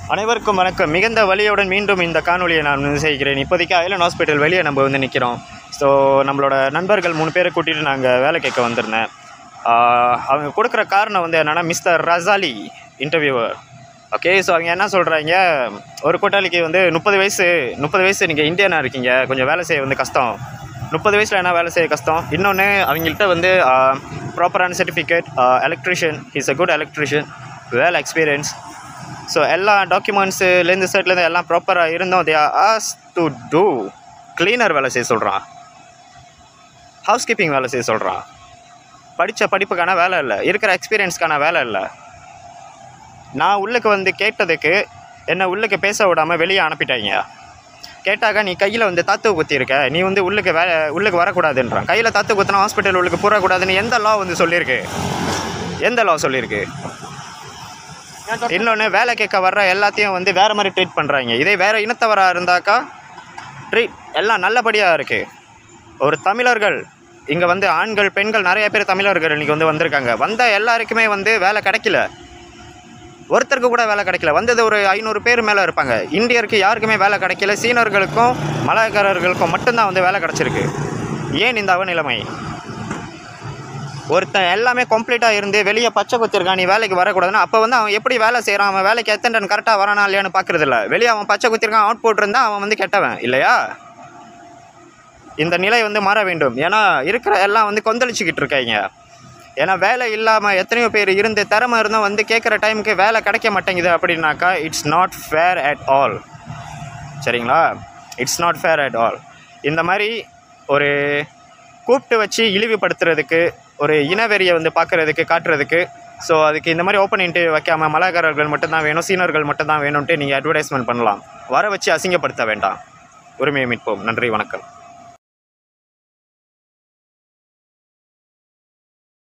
அனைவருக்கும் வணக்கம். மிகுந்த வலியுடன் மீண்டும் இந்த காணொலியை நான் செய்கிறேன். இப்போதைக்கு ஐலண்ட் ஹாஸ்பிட்டல் வெளியே நம்ம வந்து நிற்கிறோம். ஸோ நம்மளோட நண்பர்கள் 3 பேரை கூட்டிகிட்டு நாங்கள் வேலை கேட்க வந்திருந்தேன். அவங்க கொடுக்குற காரணம் வந்து என்னென்னா மிஸ்டர் ரசாலி இன்டர்வியூவர். ஓகே, ஸோ அவங்க என்ன சொல்கிறாங்க, ஒரு கூட்டாளிக்கு வந்து 30 வயசு நீங்கள் இந்தியனாக இருக்கீங்க, கொஞ்சம் வேலை செய்ய வந்து கஷ்டம். 30 வயசில் என்ன வேலை செய்ய கஷ்டம். இன்னொன்று அவங்கள்ட்ட வந்து ப்ராப்பரான certificate, electrician, is a good electrician, well experience. So எல்லா டாக்குமெண்ட்ஸுலேருந்து சைட்லேருந்து எல்லாம் ப்ராப்பராக இருந்தோம். They are asked to do cleaner வேலை செய்ய சொல்கிறான், ஹவுஸ் கீப்பிங் வேலை செய்ய சொல்கிறான். படித்த படிப்புக்கான வேலை இல்லை, இருக்கிற எக்ஸ்பீரியன்ஸ்க்கான வேலை இல்லை. நான் உள்ளுக்கு வந்து கேட்டதுக்கு என்னை உள்ளுக்கு பேச விடாமல் வெளியே அனுப்பிட்டாங்க. கேட்டாக்க நீ கையில் வந்து தாத்து குத்திருக்க, நீ வந்து உள்ளுக்கு வரக்கூடாதுன்றான். கையில் தாத்து குத்தினா ஹாஸ்பிட்டல் உள்ளுக்கு போகக்கூடாதுன்னு எந்த லா வந்து சொல்லியிருக்கு? எந்த லா சொல்லியிருக்கு? இன்னொன்று, வேலை கேட்க வர்ற எல்லாத்தையும் வந்து வேறு மாதிரி ட்ரீட் பண்ணுறாங்க. இதே வேறு இனத்தவராக இருந்தாக்கா எல்லாம் நல்லபடியாக இருக்குது. ஒரு தமிழர்கள் இங்கே வந்து ஆண்கள் பெண்கள் நிறைய பேர் தமிழர்கள் இன்றைக்கி வந்து வந்திருக்காங்க. வந்த எல்லாருக்குமே வந்து வேலை கிடைக்கல, ஒருத்தருக்கு கூட வேலை கிடைக்கல. வந்தது ஒரு 500 பேர் மேலே இருப்பாங்க. இந்தியருக்கு யாருக்குமே வேலை கிடைக்கல. சீனர்களுக்கும் மலாய்க்காரர்களுக்கும் மட்டும்தான் வந்து வேலை கிடச்சிருக்கு. ஏன் இந்த அவநிலைமை? ஒருத்தன் எல்லாமே கம்ப்ளீட்டாக இருந்து வெளியே பச்சை குத்திருக்கான், நீ வேலைக்கு வரக்கூடாதுன்னா அப்போ வந்து அவன் எப்படி வேலை செய்கிறான்? அவன் வேலைக்கு எத்தனை கரெக்டாக வரானா இல்லையான்னு பார்க்குறதில்ல. வெளியே அவன் பச்சை குத்திருக்கான், அவுட் போட்டிருந்தால் அவன் வந்து கெட்டவன் இல்லையா? இந்த நிலை வந்து மாற வேண்டும். ஏன்னா இருக்கிற எல்லாம் வந்து கொந்தளிச்சிக்கிட்டு இருக்காங்க. ஏன்னா வேலை இல்லாமல் எத்தனையோ பேர் இருந்து திறமை இருந்தும் வந்து கேட்குற டைமுக்கு வேலை கிடைக்க மாட்டேங்குது அப்படின்னாக்கா it's not fair at all. சரிங்களா? It's not fair at all. இந்த மாதிரி ஒரு கூப்பிட்டு வச்சு இழிவுபடுத்துறதுக்கு, ஒரு இனவெறியை வந்து பார்க்குறதுக்கு காட்டுறதுக்கு, ஸோ அதுக்கு இந்த மாதிரி ஓப்பன் இன்டர்வியூ வைக்காமல் மலாய்க்காரர்கள் மட்டும்தான் வேணும், சீனர்கள் மட்டும்தான் வேணும்ன்ட்டு நீங்கள் அட்வர்டைஸ்மெண்ட் பண்ணலாம். வர வச்சு அசிங்கப்படுத்த வேண்டாம். உரிமையை மீட்போம். நன்றி, வணக்கம்.